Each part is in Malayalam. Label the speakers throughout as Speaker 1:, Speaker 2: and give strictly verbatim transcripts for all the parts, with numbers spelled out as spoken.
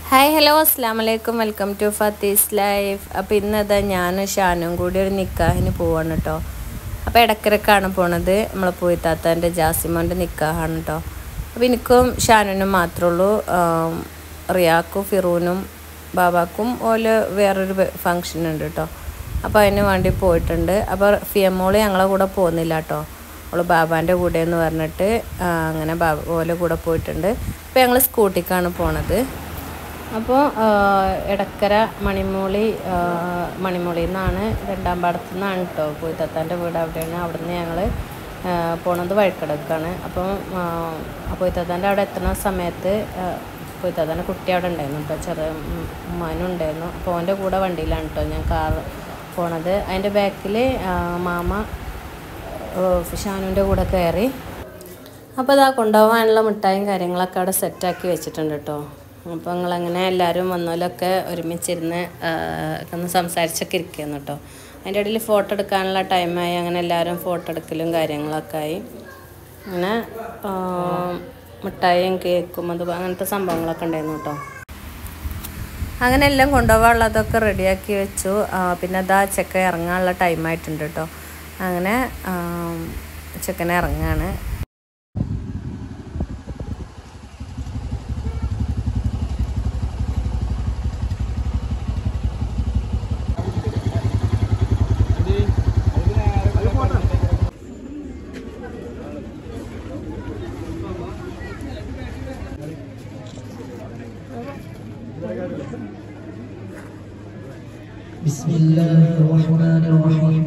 Speaker 1: ഹായ് ഹലോ അസ്സലാമു അലൈക്കും വെൽക്കം ടു ഫത്തീസ് ലൈഫ്. അപ്പോൾ ഇന്നതാ ഞാൻ ഷാനും കൂടി ഒരു നിക്കാഹിന് പോവാണ് കേട്ടോ. അപ്പോൾ ഇടക്കരക്കാണ് പോണത്. നമ്മളെ പോയിത്താത്തൻ്റെ ജാസിമോൻ്റെ നിക്കാഹാണ് കേട്ടോ. അപ്പോൾ എനിക്കും ഷാനുനും മാത്രമേ ഉള്ളൂ. റിയാക്കും ഫിറൂനും ബാബാക്കും ഓല് വേറൊരു ഫങ്ഷൻ ഉണ്ട് കേട്ടോ. അപ്പോൾ അതിന് വേണ്ടി പോയിട്ടുണ്ട്. അപ്പോൾ ഫിയമോള് ഞങ്ങളെ കൂടെ പോകുന്നില്ല കേട്ടോ. അവൾ ബാബാൻ്റെ കൂടെ എന്ന് പറഞ്ഞിട്ട് അങ്ങനെ ബാബ ഓലെ കൂടെ പോയിട്ടുണ്ട്. അപ്പോൾ ഞങ്ങൾ സ്കൂട്ടിക്കാണ് പോണത്. അപ്പോൾ എടക്കര മണിമൂളി മണിമൂളിയിൽ നിന്നാണ് രണ്ടാം പാടത്തു നിന്നാണ് കേട്ടോ. പോയിത്താത്താൻ്റെ വീട് അവിടെയാണ്. അവിടെ നിന്ന് ഞങ്ങൾ പോണത് വഴിക്കടക്കാണ്. അപ്പം പോയിത്താത്താൻ്റെ അവിടെ എത്തുന്ന സമയത്ത് പോയിത്താത്താൻ്റെ കുട്ടി അവിടെ ഉണ്ടായിരുന്നു കേട്ടോ. ചെറിയ ഉമ്മാനും ഉണ്ടായിരുന്നു. അപ്പോൾ അവൻ്റെ കൂടെ വണ്ടിയിലാണ് കേട്ടോ ഞാൻ കാർ പോണത്. അതിൻ്റെ ബാക്കിൽ മാമ ഷാനുവിൻ്റെ കൂടെ കയറി. അപ്പോൾ അതാ കൊണ്ടുപോകാനുള്ള മിഠായും കാര്യങ്ങളൊക്കെ അവിടെ സെറ്റാക്കി വെച്ചിട്ടുണ്ട് കേട്ടോ. അപ്പോൾ ഞങ്ങളങ്ങനെ എല്ലാവരും വന്നോലൊക്കെ ഒരുമിച്ചിരുന്ന് ഒന്ന് സംസാരിച്ചൊക്കെ ഇരിക്കുന്നു കേട്ടോ. അതിൻ്റെ ഇടയിൽ ഫോട്ടോ എടുക്കാനുള്ള ടൈമായി. അങ്ങനെ എല്ലാവരും ഫോട്ടോ എടുക്കലും കാര്യങ്ങളൊക്കെ ആയി. അങ്ങനെ മിഠായിയും കേക്കും അത് അങ്ങനത്തെ സംഭവങ്ങളൊക്കെ ഉണ്ടായിരുന്നു കേട്ടോ. അങ്ങനെ എല്ലാം കൊണ്ടുപോകാനുള്ളതൊക്കെ റെഡിയാക്കി വെച്ചു. പിന്നെ അതാ ചെക്കൻ ഇറങ്ങാനുള്ള ടൈമായിട്ടുണ്ട് കേട്ടോ. അങ്ങനെ ചെക്കനെ ഇറങ്ങാണ്.
Speaker 2: بسم الله الرحمن الرحيم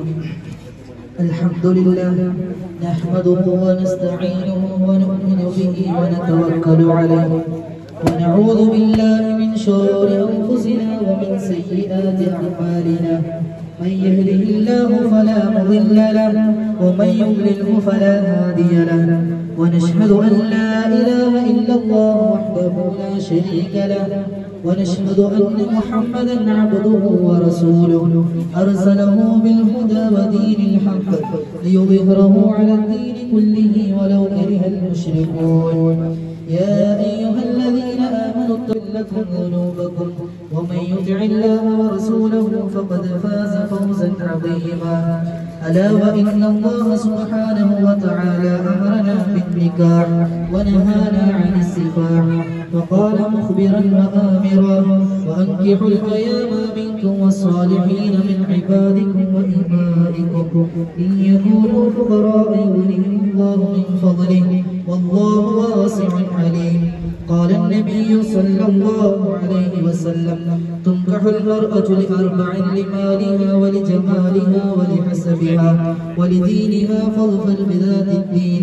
Speaker 2: الحمد لله نحمده ونستعينه ونؤمن به ونتوكل عليه ونعوذ بالله من شرور أنفسنا ومن سيئات أعمالنا من يهده الله فلا مضل له ومن يضلله فلا هادي له ونشهد أن لا إله إلا الله وحده لا شريك له ونشهد أن محمدا عبده ورسوله أرسله بالهدى ودين الحق ليظهره على الدين كله ولو كره المشركون يا أيها الذين آمنوا اتقوا لكم ذنوبكم ومن يطع الله ورسوله فقد فاز فوزا عظيما ألا وإن الله سبحانه وتعالى أمرنا بالنكاح ونهانا عن السفاح فقال مخبرا وآمرا وأنكحوا الأيام منكم والصالحين من عبادكم وإمائكم إن يكونوا فقراء يغنيهم الله من فضله والله واسع عليم قال النبي صلى الله عليه وسلم تنكح المرأة لأربع لمالها ولجمالها ولحسبها ولدينها فاظفر بذات الدين.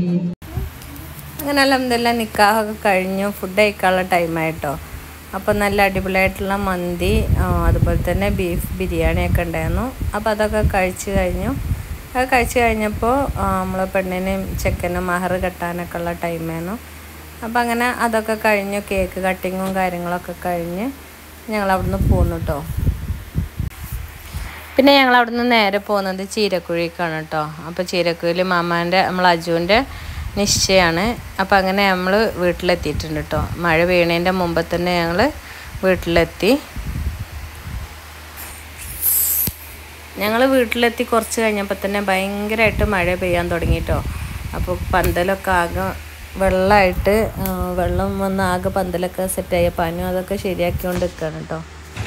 Speaker 1: അങ്ങനെ അൽഹംദുലില്ലാ നിക്കാഹൊക്കെ കഴിഞ്ഞു. ഫുഡ് കഴിക്കാനുള്ള ടൈമായിട്ടോ. അപ്പോൾ നല്ല അടിപൊളിയായിട്ടുള്ള മന്തി അതുപോലെ തന്നെ ബീഫ് ബിരിയാണിയൊക്കെ ഉണ്ടായിരുന്നു. അപ്പോൾ അതൊക്കെ കഴിച്ച് കഴിഞ്ഞു. അത് കഴിച്ച് കഴിഞ്ഞപ്പോൾ നമ്മൾ പെണ്ണിനും ചെക്കനും മഹർ കെട്ടാനൊക്കെ ഉള്ള ടൈമായിരുന്നു. അപ്പോൾ അങ്ങനെ അതൊക്കെ കഴിഞ്ഞു. കേക്ക് കട്ടിങ്ങും കാര്യങ്ങളൊക്കെ കഴിഞ്ഞ് ഞങ്ങൾ അവിടുന്ന് പോന്നു കേട്ടോ. പിന്നെ ഞങ്ങൾ അവിടുന്ന് നേരെ പോകുന്നത് ചീരക്കുഴിക്കാണ് കേട്ടോ. അപ്പോൾ ചീരക്കുഴിയിൽ മാമാൻ്റെ നമ്മൾ അജുവിൻ്റെ നിശ്ചയമാണ്. അപ്പോൾ അങ്ങനെ നമ്മൾ വീട്ടിലെത്തിയിട്ടുണ്ട് കേട്ടോ. മഴ വീണതിൻ്റെ മുമ്പ് തന്നെ ഞങ്ങൾ വീട്ടിലെത്തി. ഞങ്ങൾ വീട്ടിലെത്തി കുറച്ച് കഴിഞ്ഞപ്പോൾ തന്നെ ഭയങ്കരമായിട്ട് മഴ പെയ്യാൻ തുടങ്ങി കേട്ടോ. അപ്പോൾ പന്തലൊക്കെ ആകെ വെള്ളമായിട്ട് വെള്ളം വന്ന് ആകെ പന്തലൊക്കെ സെറ്റായി. പനും അതൊക്കെ ശരിയാക്കിക്കൊണ്ട് നിൽക്കുകയാണ് കേട്ടോ.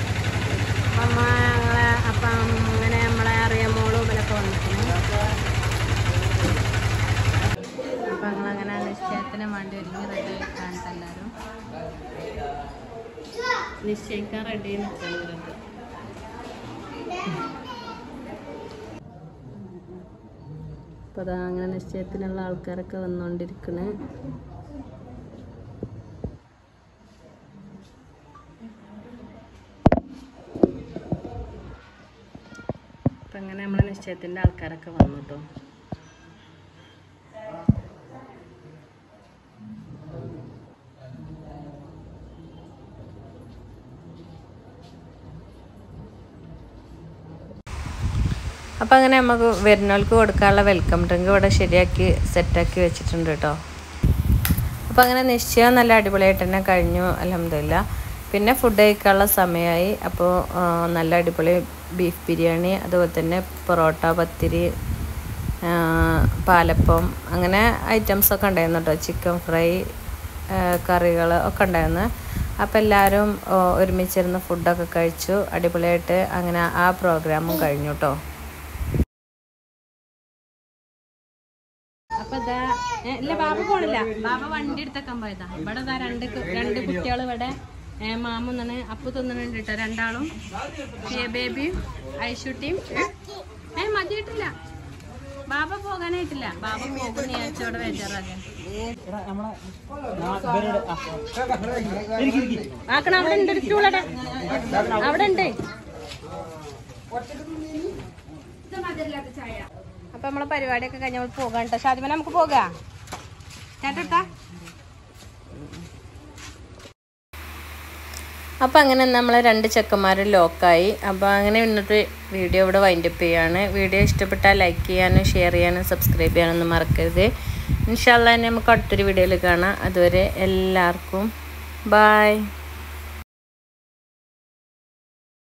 Speaker 1: അപ്പം അങ്ങനെ നമ്മളെ അറിയാമോളും ഇവരൊക്കെ വന്നിട്ടുണ്ട്. അപ്പം ഞങ്ങളങ്ങനെ നിശ്ചയത്തിന് വേണ്ടി ഒരുങ്ങി റെഡി ആയിക്കാണിട്ട് എല്ലാവരും നിശ്ചയിക്കാൻ റെഡി നിൽക്കുന്നുണ്ട്. അപ്പോൾ അതാ അങ്ങനെ നിശ്ചയത്തിനുള്ള ആൾക്കാരൊക്കെ വന്നുകൊണ്ടിരിക്കണ്. അപ്പം അങ്ങനെ നമ്മളെ നിശ്ചയത്തിൻ്റെ ആൾക്കാരൊക്കെ വന്നു കേട്ടോ. അപ്പോൾ അങ്ങനെ നമുക്ക് വരുന്നവർക്ക് കൊടുക്കാനുള്ള വെൽക്കം ഡ്രിങ്ക് ഇവിടെ ശരിയാക്കി സെറ്റാക്കി വെച്ചിട്ടുണ്ട് കേട്ടോ. അപ്പോൾ അങ്ങനെ നിശ്ചയം നല്ല അടിപൊളിയായിട്ട് തന്നെ കഴിഞ്ഞു അൽഹംദുലില്ലാ. പിന്നെ ഫുഡ് കഴിക്കാനുള്ള സമയമായി. അപ്പോൾ നല്ല അടിപൊളി ബീഫ് ബിരിയാണി, അതുപോലെ തന്നെ പൊറോട്ട, പത്തിരി, പാലപ്പം, അങ്ങനെ ഐറ്റംസൊക്കെ ഉണ്ടായിരുന്നു കേട്ടോ. ചിക്കൻ ഫ്രൈ, കറികൾ ഒക്കെ ഉണ്ടായിരുന്നു. അപ്പോൾ എല്ലാവരും ഒരുമിച്ചിരുന്ന് ഫുഡൊക്കെ കഴിച്ചു. അടിപൊളിയായിട്ട് അങ്ങനെ ആ പ്രോഗ്രാമും കഴിഞ്ഞു കേട്ടോ. അപ്പോൾ ഇതാ ഇല്ല, ബാബ പോണില്ല. ബാബ വണ്ടി എടുത്തേക്കാൻ പോയതാ. ഇവിടെ ഇതാ രണ്ട് രണ്ട് കുട്ടികൾ ഇവിടെ മാമൊന്നാണ് അപ്പു തിന്നുന്നുണ്ട് കേട്ടോ. രണ്ടാളും ബേബിയും ഐഷുട്ടിയും. ഏ മതിയിട്ടില്ല, ബാബ പോകാനായിട്ടില്ല. ബാബ പോകുന്ന വിചാരിച്ചോടെ വേജാറാകാൻ ആക്കണം. അവിടെ ഉണ്ട് ഒരു സ്റ്റൂളടെ, അവിടെ ഉണ്ട്. അപ്പൊ നമ്മളെ പരിപാടിയൊക്കെ കഴിഞ്ഞ നമ്മൾ പോകാൻ കേട്ടോ. ഷാദിമന നമുക്ക് പോകാം ചേട്ടാ. അപ്പോൾ അങ്ങനെ നമ്മൾ രണ്ട് ചെക്കന്മാരും ലോക്കായി. അപ്പോൾ അങ്ങനെ ഇന്നത്തെ വീഡിയോ ഇവിടെ വൈൻഡപ്പ് ചെയ്യാണ്. വീഡിയോ ഇഷ്ടപ്പെട്ടാൽ ലൈക്ക് ചെയ്യാനും ഷെയർ ചെയ്യാനും സബ്സ്ക്രൈബ് ചെയ്യാനൊന്നും മറക്കരുത്. ഇൻഷാ അല്ലാഹ് നമുക്ക് അടുത്തൊരു വീഡിയോയിൽ കാണാം. അതുവരെ എല്ലാവർക്കും ബായ്.